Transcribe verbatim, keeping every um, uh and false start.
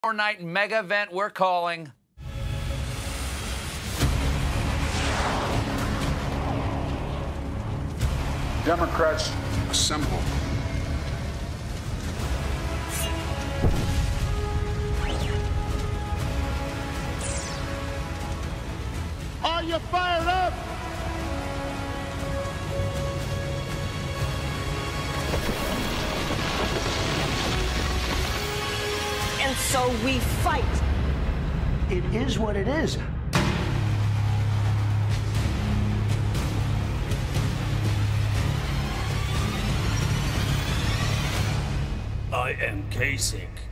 Night mega event we're calling Democrats assemble. Are you fired up? And so we fight. It is what it is. I am Kasich.